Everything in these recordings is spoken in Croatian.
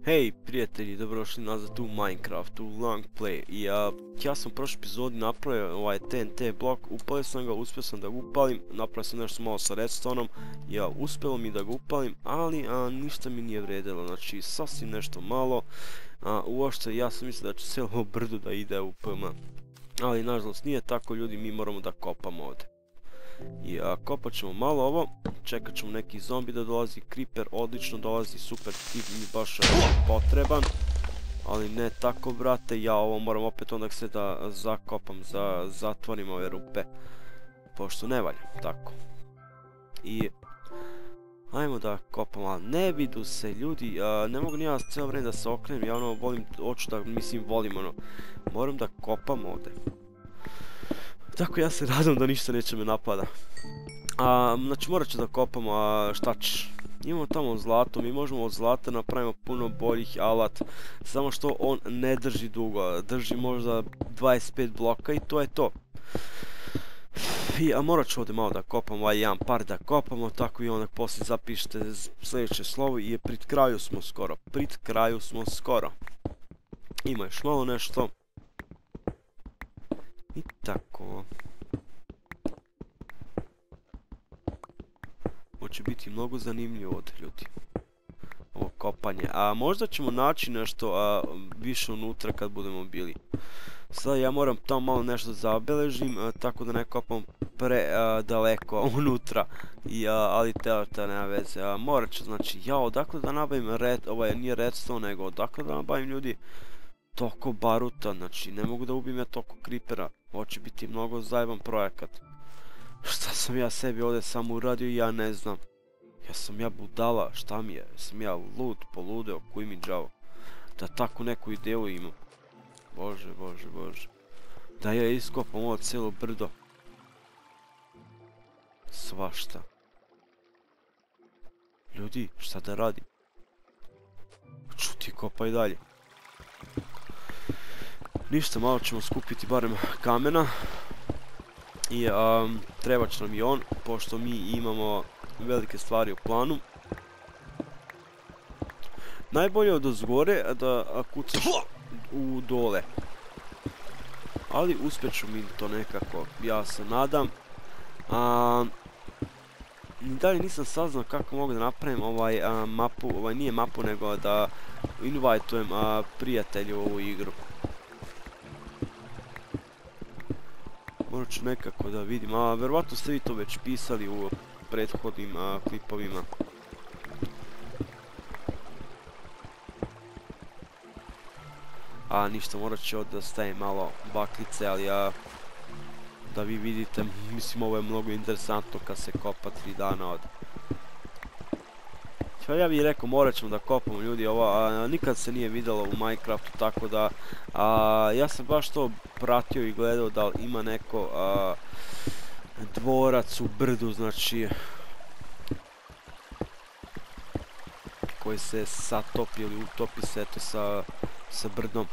Hej prijatelji, dobrodošli nazad u Minecraft, u Long Play. I ja sam u prošloj epizodi napravio ovaj TNT blok, upalio sam ga, uspio sam da ga upalim, napravio sam nešto malo sa redstoneom, uspjelo mi da ga upalim, ali ništa mi nije vredilo, znači sasvim nešto malo. Uopšte ja sam mislio da će cijelo brdo da ide u PM, ali nažalost nije tako ljudi, mi moramo da kopamo ovdje. I kopat ćemo malo ovo, čekat ćemo neki zombi da dolazi, creeper odlično dolazi, super tip mi baš potreban. Ali ne tako brate, ja ovo moram opet onda se da zakopam, zatvorim ove rupe. Pošto ne valja, tako. I ajmo da kopam, ali ne vidu se ljudi, ne mogu ni ja cijelo vrijeme da se okrenem, ja ono volim, hoću da, volim ono, moram da kopam ovdje. Tako ja se nadam da ništa neće me napada. Znači morat ću da kopam, šta ćeš? Imamo tamo zlato, mi možemo od zlata napravimo puno boljih alat. Samo što on ne drži dugo, drži možda 25 bloka i to je to. A morat ću ovdje malo da kopam, ovaj jedan par da kopamo, tako i onda poslije zapišite sljedeće slovo i pred kraju smo skoro, Ima još malo nešto. I tako. Ovo će biti mnogo zanimljivo od ljudi. Ovo kopanje. Možda ćemo naći nešto više unutra kad budemo bili. Sada ja moram tamo malo nešto zabeležim, tako da ne kopam daleko unutra. Ali te nema veze. Morat ću, znači, ja odakle da nabavim nije redstone, nego odakle da nabavim ljudi toliko baruta, znači ne mogu da ubijem ja toliko creepera. Ovo će biti mnogo zajeban projekat. Šta sam ja sebi ovdje samo uradio, ja ne znam. Sam ja budala, šta mi je? Sam ja lud, poludeo, kuj mi džavo. Da takvu neku ideju imam. Bože. Da ja iskopam ovo cijelo brdo. Svašta. Ljudi, šta da radim? Čuti, kopaj dalje. Ništa, malo ćemo skupiti barem kamena. I treba će nam i on, pošto mi imamo velike stvari u planu. Najbolje od ozgore da kucaš u dole. Ali uspjet ću mi to nekako, ja se nadam. Ni dalje nisam saznao kako mogu da napravim mapu, nije mapu nego da invitujem prijatelju u ovu igru. Morat ću nekako da vidim, verovatno ste vi to već pisali u prethodnim klipovima. Ništa, morat ću ovdje da stavim malo baklice, ali da vi vidite, mislim ovo je mnogo interesantno kad se kopa 3 dana od. Ja bih rekao, morat ćemo da kopamo ljudi, ovo nikad se nije vidjelo u Minecraftu, tako da ja sam baš to pratio i gledao da ima neko dvorac u brdu, znači koji se satopi ili utopi se eto sa brdom.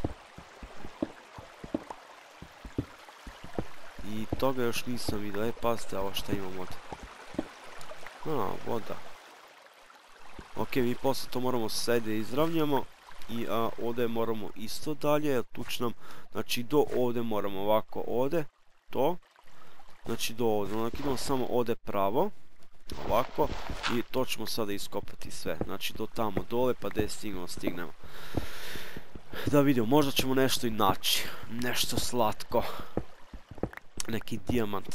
I toga još nisam vidio, pazite ovo šta imamo ovdje. Voda. Ok, mi posle to moramo sede izravnjamo i ovdje moramo isto dalje, tu će nam, znači do ovdje moramo ovako ovdje, to, znači do ovdje, onda idemo samo ovdje pravo, ovako i to ćemo sada iskopati sve, znači do tamo dole pa gdje stignemo. Da vidimo, možda ćemo nešto i naći, nešto slatko, neki dijamant.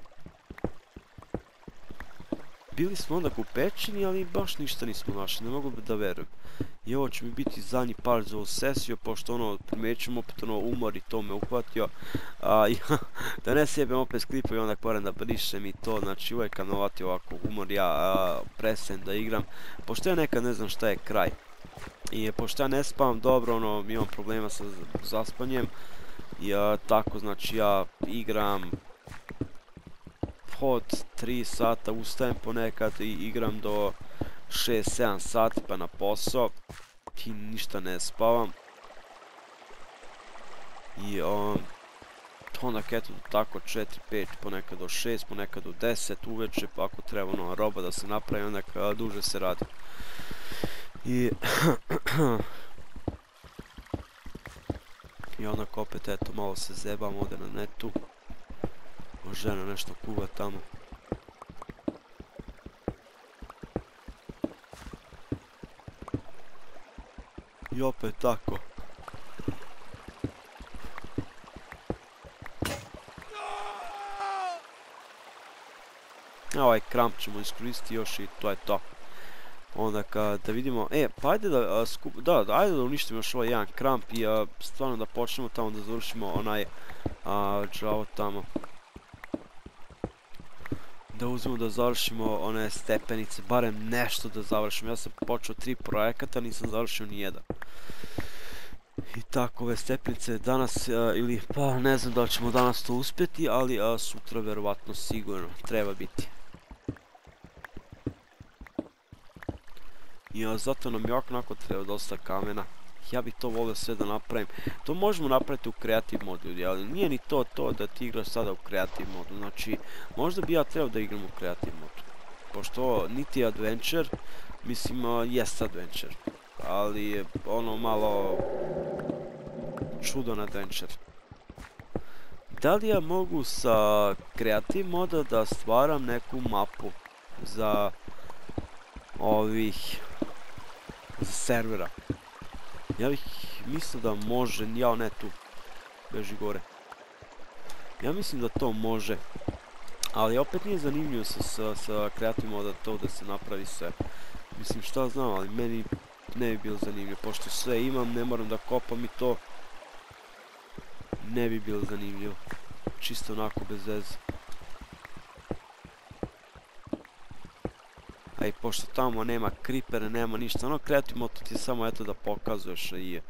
Bili smo onda u pećini, ali baš ništa nismo našli, ne mogu da verujem. I ovo će mi biti zadnji par za ovu sesiju, pošto primećujem opet umor i to me uhvatio. Da ne sjebem opet klipa i onda moram da brišem i to, znači uvijek kad me uhvati ovako umor ja prestajem da igram. Pošto ja nekad ne znam šta je kraj. I pošto ja ne spavam dobro, imam problema sa zaspanjem. I tako znači ja igram od 3 sata, ustajem ponekad i igram do 6-7 sati pa na posao i ništa ne spavam. I onda eto tako 4-5, ponekad do 6, ponekad do 10 uveče, pa ako treba roba da se napravi onda duže se radi. I... I onako opet eto malo se zebam ovdje na netu. Žena nešto kuva tamo. I opet tako. Ovaj kramp ćemo iskoristiti još i to je to. Onda da vidimo, pa ajde da, ajde da uništimo još ovaj jedan kramp i stvarno da počnemo tamo da završimo onaj džavo tamo. Da uzmemo da završimo one stepenice, barem nešto da završimo. Ja sam počeo 3 projekata, nisam završio ni jedan. I tako ove stepenice danas ili pa ne znam da li ćemo danas to uspjeti, ali sutra verovatno sigurno treba biti. I zato nam je onako treba dosta kamena. Ja bih to volio sve da napravim. To možemo napraviti u creative modu ljudi, ali nije ni to da ti igraš sada u creative modu. Znači, možda bi ja trebao da igram u creative modu. Pošto ovo niti je adventure, mislim jest adventure. Ali je ono malo čudan adventure. Da li ja mogu sa creative moda da stvaram neku mapu za za servera? Ja bih mislio da može, jao ne tu, beži gore. Ja mislim da to može, ali opet nije zanimljivo sa creative moda to da se napravi sve. Mislim šta znam, ali meni ne bi bilo zanimljivo, pošto sve imam, ne moram da kopam i to ne bi bilo zanimljivo. Čisto onako bez veze. A i pošto tamo nema creepera, nema ništa, ono creative mode ti je samo eto da pokazuješ i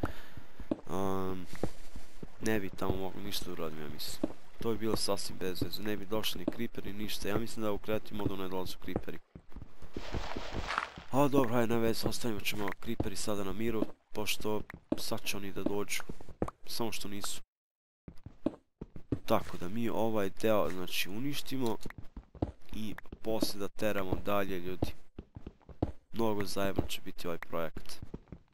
ne bi tamo mogli ništa uraditi, ja mislim. To bi bilo sasvim bez veze, ne bi došli ni creeperi, ništa. Ja mislim da u creative modu ne dolaze creeperi. A dobro, hajde, ne veze, ostavimo ćemo creeperi sada na miru, pošto sad će oni da dođu. Samo što nisu. Tako da mi ovaj deo, znači, uništimo i poslije da teramo dalje, ljudi. Mnogo zajeban će biti ovaj projekt.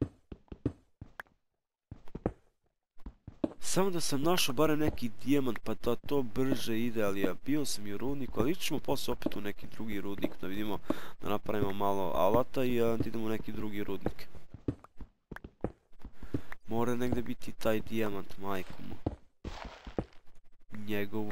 Samo da sam našao barem neki dijamant pa da to brže ide, ali ja bio sam i u rudniku, ali ćemo poslije opet u neki drugi rudnik da vidimo, da napravimo malo alata i da idemo u neki drugi rudnik. Mora negdje biti taj dijamant, majku mu. Njegovu.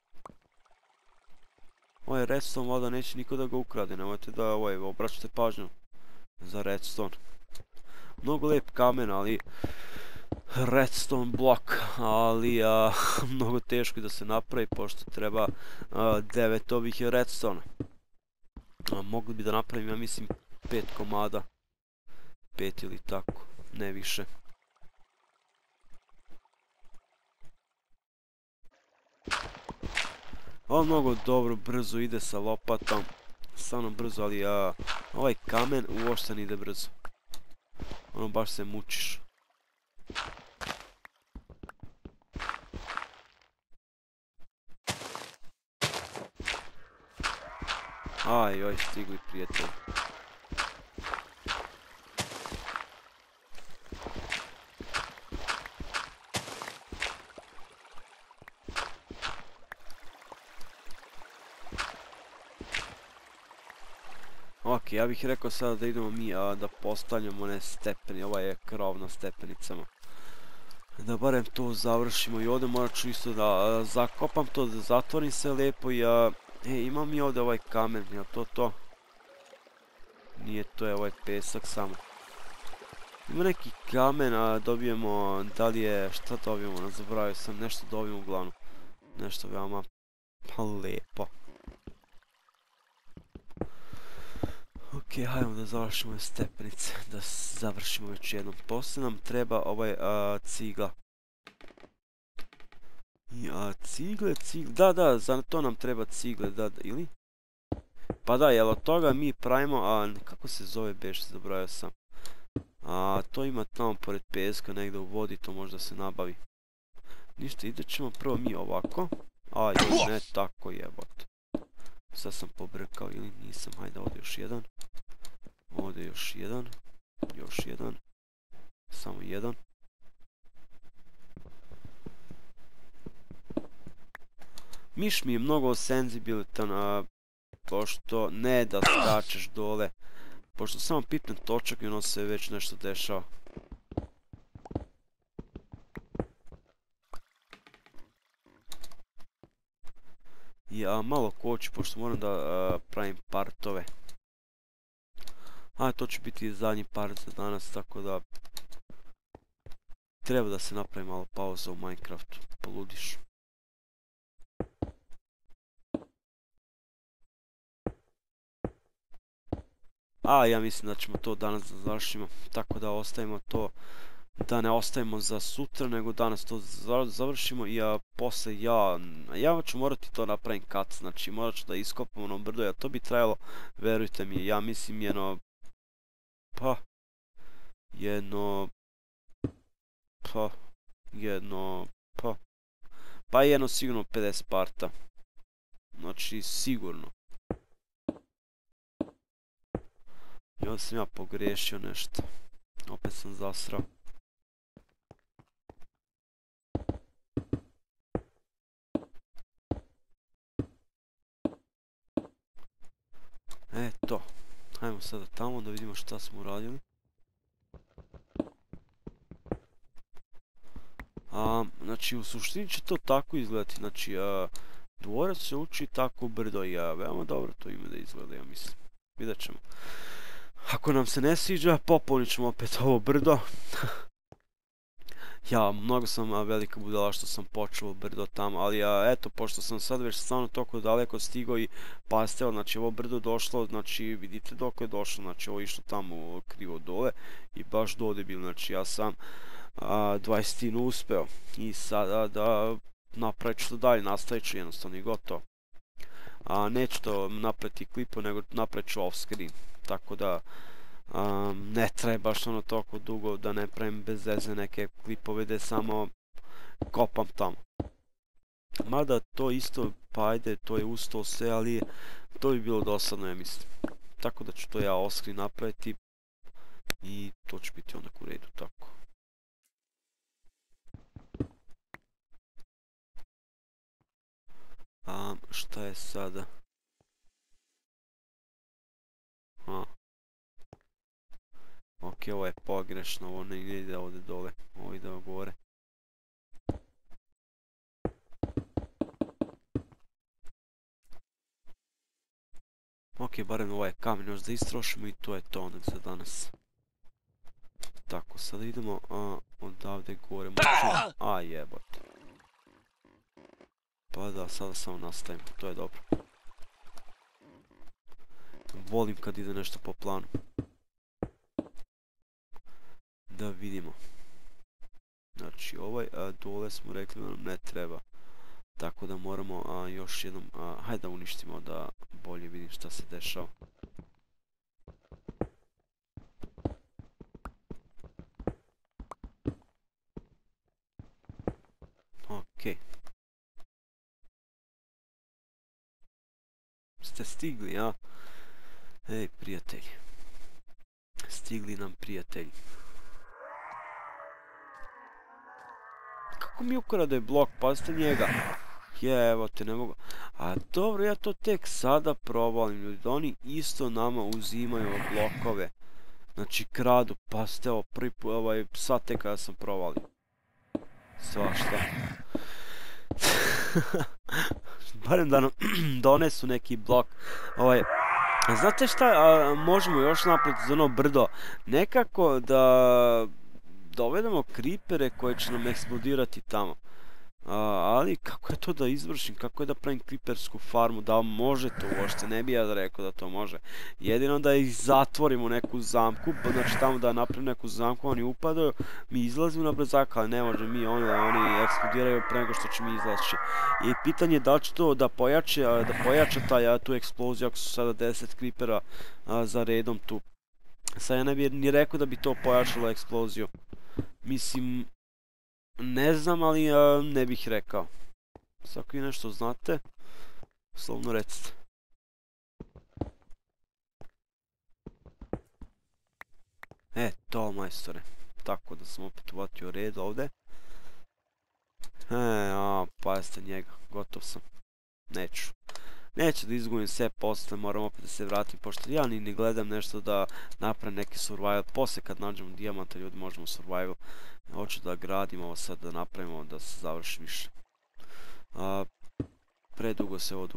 Ovaj redstone voda neće niko da ga ukrade, nemojte da obraćate pažnju za redstone. Mnogo lijep kamen, ali redstone blok, ali mnogo teško da se napravi pošto treba 9 ovih redstone. Mogli bi da napravim, ja mislim, 5 komada. 5 ili tako, ne više. Ovo mnogo dobro, brzo ide sa lopatom. Stvarno brzo, ali ovaj kamen uopšte ne ide brzo. Ono baš se mučiš. Aj, stigli prijatelji. Ok, ja bih rekao sada da idemo mi da postavljamo one stepeni, ovaj je krov na stepenicama. Da barem to završimo i ovdje morat ću isto da zakopam to, da zatvorim sve lijepo i imam i ovdje ovaj kamen, jel to? Nije, to je ovaj pesak samo. Ima neki kamen, a dobijemo, da li je, šta dobijemo, zaboravio sam, nešto dobijemo uglavnom. Nešto veoma lijepo. Ok, hajmo da završimo ove stepenice, da završimo već jednom. Poslije nam treba ovaj cigla. Cigle, da, za to nam treba cigle, da, ili? Pa da, jel od toga mi pravimo, kako se zove beš, zaboravio sam. To ima tamo pored peska, negdje u vodi, to možda se nabavi. Ništa, idet ćemo prvo mi ovako. Ne, tako jebot. Sad sam pobrkao ili nisam, hajde ovdje još jedan. Ovdje još jedan. Još jedan. Samo jedan. Miš mi je mnogo senzibilitan, pošto ne da skačeš dole. Pošto samo pipnem točak i ono se već nešto dešava. Ja malo koču, pošto moram da pravim partove. A to će biti zadnji part za danas, tako da treba da se napravi malo pauza u Minecraftu, poludiš. A ja mislim da ćemo to danas da završimo, tako da ostavimo to, da ne ostavimo za sutra, nego danas to završimo i posle ja ću morati to napravim cut, znači morat ću da iskopam ono brdo, a to bi trajalo, verujte mi, ja mislim jedno sigurno 50 parta, znači sigurno. I onda sam ja pogriješio nešto. Opet sam zasrao. Eto. Hajmo sada tamo da vidimo šta smo uradili. Znači u suštini će to tako izgledati. Znači dvorac se uči tako brdo i veoma dobro to ime da izgleda, ja mislim. Vidjet ćemo. Ako nam se ne sviđa, popunit ćemo opet ovo brdo. Ja, mnogo sam velika budala što sam počeo brdo tamo, ali eto, pošto sam sad već stvarno toliko daleko stigao i pasteo, znači ovo brdo došlo, znači vidite dok je došlo, znači ovo išlo tamo krivo dole i baš dole bilo, znači ja sam 20 uspeo i sada da napravit ću to dalje, nastavit ću jednostavno i gotovo. Neću to napraviti klipu, nego napravit ću off screen. Tako da ne treba baš ono toliko dugo da ne pravim bez veze neke klipove gdje samo kopam tamo. Mada to isto, pa ajde, to je usto sve, ali to bi bilo dosadno, ja mislim. Tako da ću to ja off screen napraviti i to će biti onda u redu, tako. Šta je sada? Ok, ovo je pogrešno, ovo ne ide ovdje dole, ovo ide gore. Ok, barem ovaj kamen još da istrošimo i to je to onak za danas. Tako, sada idemo odavde gore, možemo... jebote. Pa da, sada samo nastavimo, to je dobro. Volim kad ide nešto po planu. Da vidimo. Znači ovaj dole smo rekli da nam ne treba. Tako da moramo još jednom, hajde da uništimo da bolje vidim šta se dešava. Ok. Ste stigli, a? Ej, prijatelji. Stigli nam prijatelji. Kako mi ukrade blok, pazite njega. Evo te, ne mogu. Dobro, ja to tek sada provalim, ljudi. Oni isto nama uzimaju blokove. Znači kradu, pazite, ovo prvi put, sad tek kada sam provalio. Svašta. Barem da nam donesu neki blok. Znate šta, možemo još napraviti za ono brdo. Nekako da dovedemo creepere koje će nam eksplodirati tamo. Ali kako je to da izvršim, kako je da pravim creepersku farmu, da može to uopšte, ne bi ja rekao da to može. Jedino da ih zatvorimo u neku zamku, znači tamo da napravim neku zamku, oni upadaju, mi izlazimo na brzaka, ali ne može mi, oni eksplodiraju pre nego što će mi izlaći. I pitanje je da li će to da pojača tu eksploziju ako su sada 10 creepera za redom tu. Sad ja ne bih ni rekao da bi to pojačalo eksploziju. Mislim, ne znam, ali ne bih rekao. Ako vi nešto znate, slovno recite. To majstore. Tako da sam opet uvatio red ovdje. Pazite njega, gotov sam. Neću da izgubim sve posle, moram opet da se vratim, pošto ja ni gledam nešto da napravim neki survival. Poslije kad nađemo dijamanta ljudi možemo survival. Hoću da gradimo ovo sad, da napravimo da se završi više. Predugo se ovo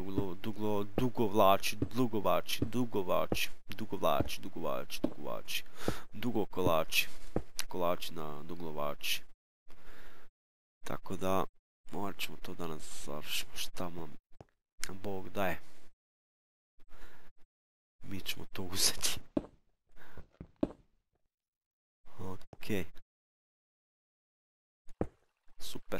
kolači na duglovači. Tako da, morat ćemo to danas završimo, šta nam Bog daje. Mi ćemo to uzeti. Okej. Super.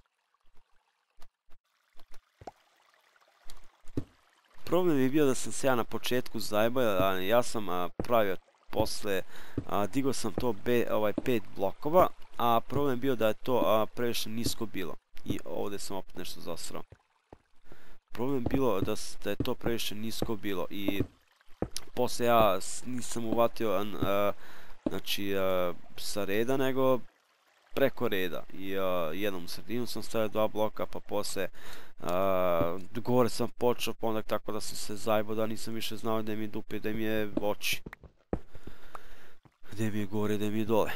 Problem je bio da sam se ja na početku zajebao, ja sam pravio posle, digao sam to 5 blokova, a problem je bio da je to previše nisko bilo. I ovdje sam opet nešto zasrao. Problem je bilo da je to previše nisko bilo i posle ja nisam uvatio znači sa reda nego preko reda i jednom u sredinu sam stavio 2 bloka pa posle gore sam počeo pa onda tako da sam se zajebao da nisam više znao gdje mi je dupe i gdje mi je oči, gdje mi je gore, gdje mi je dole.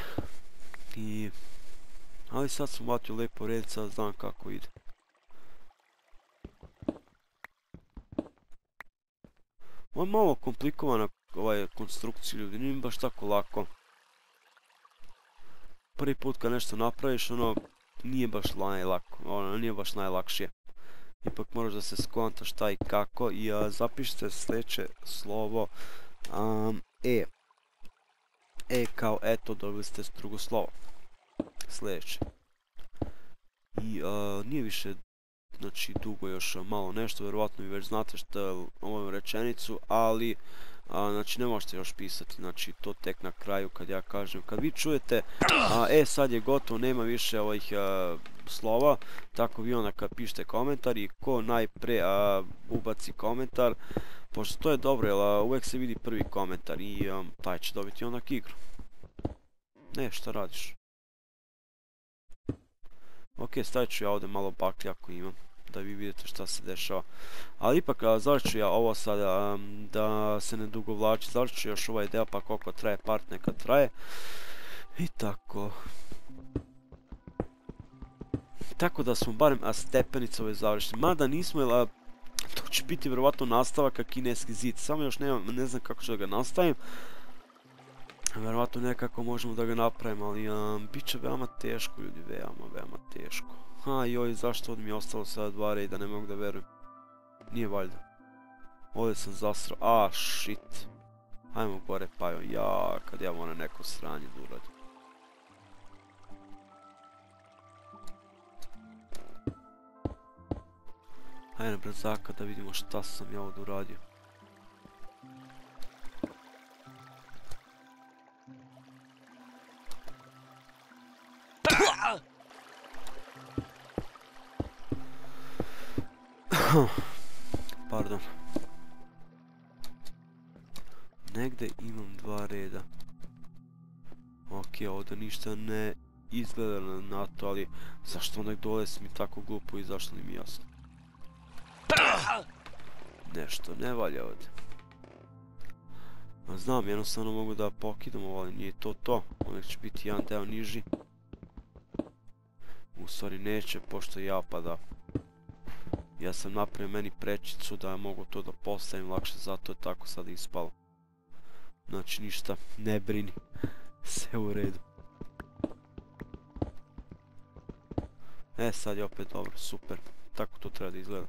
Ali sad sam uvatio lepo red, sad znam kako ide. Ovo je malo komplikovana konstrukcija ljudi, nije baš tako lako. Prvi put kad nešto napraviš, nije baš najlakšije. Ipak moraš da se skontaš šta i kako i zapišite sljedeće slovo E. E kao eto, dobili ste drugo slovo. Sljedeće. I nije više znači dugo još malo nešto, vjerovatno vi već znate ovu rečenicu, ali znači ne možete još pisati, znači to tek na kraju kad ja kažem, kad vi čujete sad je gotovo, nema više ovih slova, tako vi onda kad pišete komentar i ko najpre ubaci komentar, pošto to je dobro jer uvijek se vidi prvi komentar i taj će dobiti onak igru. Šta radiš? Ok, stavit ću ja ovdje malo baklje ako imam, da vi vidite šta se dešava. Ali ipak završit ću ja ovo sada, da se ne dugo vlači, završit ću još ovaj deo pa koliko traje part neka traje. I tako. Tako da smo barem stepenice ove završili. Mada nismo, jer to će biti vjerovatno nastavak kineski zid. Samo još ne znam kako ću da ga nastavim. Vjerovatno nekako možemo da ga napravimo, ali bit će veoma teško ljudi, veoma teško. Joj, zašto ovdje mi je ostalo sada 2 reda, ne mogu da verujem. Nije valjda. Ovdje sam zasrao, shit. Hajmo gore, pa kad ja moram neko sranje da uradim. Hajde na brzaka da vidimo šta sam ja ovdje uradio. Pardon. Negdje imam 2 reda. Ok, ovdje ništa ne izgleda na to, ali zašto onak dole si mi tako glupo i zašto nije mi jasno. Nešto ne valja ovdje. Znam, jednostavno mogu da pokidam ovo, ali nije to to. Onak će biti jedan deo niži. U stvari neće, pošto ja pada. Ja sam napravio meni prečicu da mogu to da postavim lakše, zato je tako sad ispalo. Znači ništa, ne brini. Sve u redu. Sad je opet dobro, super. Tako to treba da izgleda.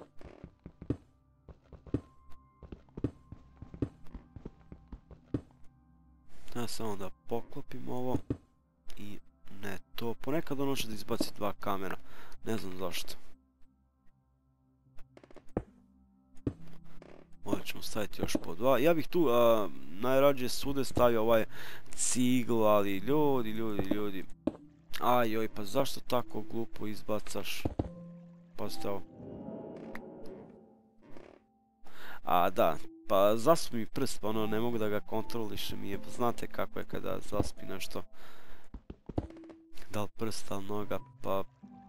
Samo da poklopim ovo. I ne to. Ponekad ono će da izbaci 2 kamera. Ne znam zašto. Ovdje ćemo staviti još po 2. Ja bih tu najrađe svude stavio ovaj cigl, ali ljudi. Ajoj, pa zašto tako glupo izbacaš? Pazite ovo. Da, pa zaspi mi prst, pa ono ne mogu da ga kontrolišem i znate kako je kada zaspi nešto. Da li prst, da li noga, pa...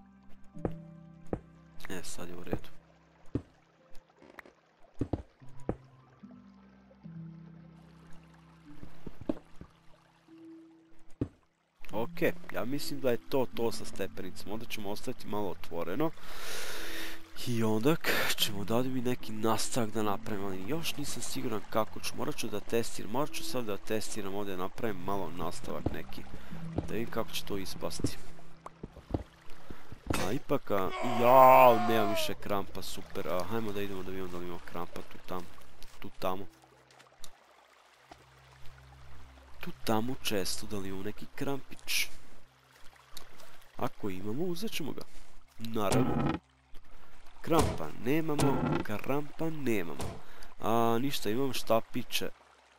sad je u redu. Ok, ja mislim da je to sa stepenicama, onda ćemo ostaviti malo otvoreno. I onda ćemo dati mi neki nastavak da napravim, ali još nisam siguran kako ću, morat ću sad da testiram ovdje, napravim malo nastavak neki, da vidim kako će to ispasti. A ipak, jao, nemam više krampa, super, hajmo da idemo da vidimo da li imamo krampa tu tamo. Tu tamo često da li imamo neki krampić. Ako imamo, uzet ćemo ga. Naravno. Krampa nemamo. Ništa, imam štapiće.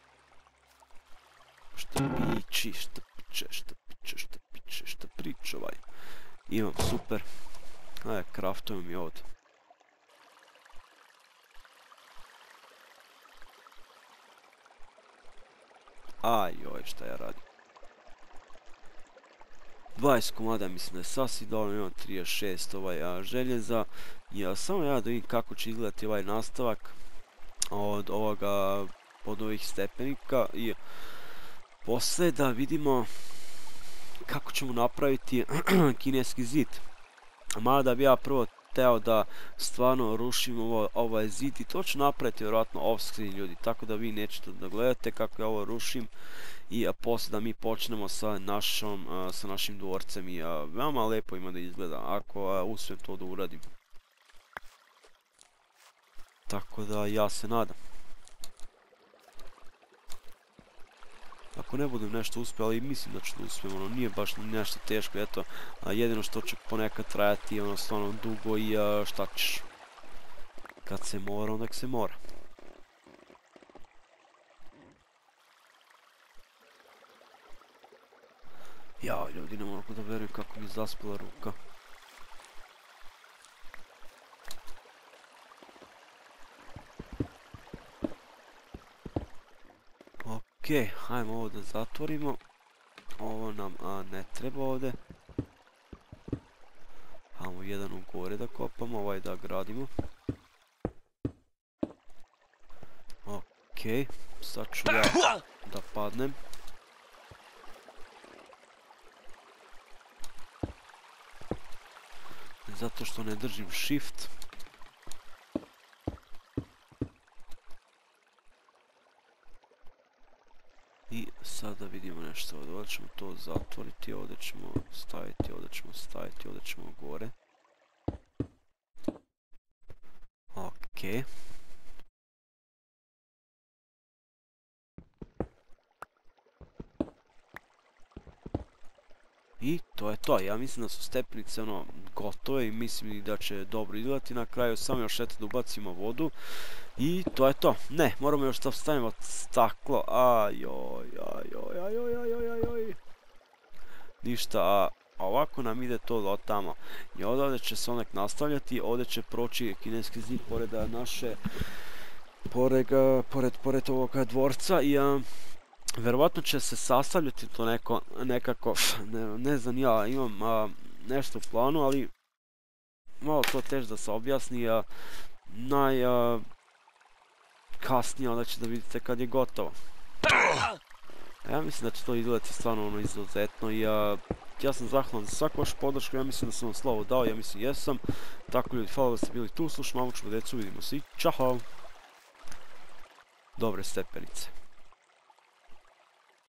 Štapić ovaj. Imam, super. Ajde, kraftujem mi ovdje. Ajoj, šta ja radim. 20 komada mislim da je sasvim dovoljno, imam 36 željeza. Samo ja da vidim kako će izgledati ovaj nastavak od ovih stepenika i poslije da vidimo kako ćemo napraviti kineski zid. Mada bi ja prvo teo da stvarno rušim ovaj zid i to ću napraviti vjerojatno off-screen ljudi, tako da vi nećete da gledate kako ja ovo rušim i poslije da mi počnemo sa našim dvorcem i veoma lepo ima da izgleda ako uspijem to da uradim. Tako da ja se nadam. Ako ne budem nešto uspio, ali mislim da ću da uspijem, ono nije baš nešto teško, eto, jedino što će ponekad trajati je ono stvarno dugo i šta ćeš. Kad se mora, onda se mora. Jao ljudi, ne mogu da verujem kako mi je zaspala ruka. Ok, hajmo ovo da zatvorimo. Ovo nam ne treba ovdje. Hajmo jedan u gore da kopamo, ovaj da gradimo. Ok, sad ću ja da padnem. Zato što ne držim shift. I sad da vidimo nešto ovdje, ovdje ćemo to zatvoriti, ovdje ćemo staviti, ovdje ćemo gore. Ok. I to je to, ja mislim da su stepenice gotove i mislim da će dobro izgledati na kraju, samo još eto da ubacimo vodu. I to je to, ne, moramo još da stavimo staklo, ajoj. Ništa, ovako nam ide to do tamo. I ovdje će se onak nastavljati, ovdje će proći kineski zid pored naše, pored ovoga dvorca i verovatno će se sastavljati to nekako, ne znam ja, imam nešto u planu, ali malo to teže da se objasni, kasnije onda će da vidite kad je gotovo. Ja mislim da će to izgledati stvarno izuzetno i ja sam zahvalan za svaku vašu podršku, ja mislim da sam vam slovo dao, ja mislim jesam. Tako ljudi, hvala da ste bili tu, slušamo, mamučku decu, vidimo se i čao! Dobre stepenice.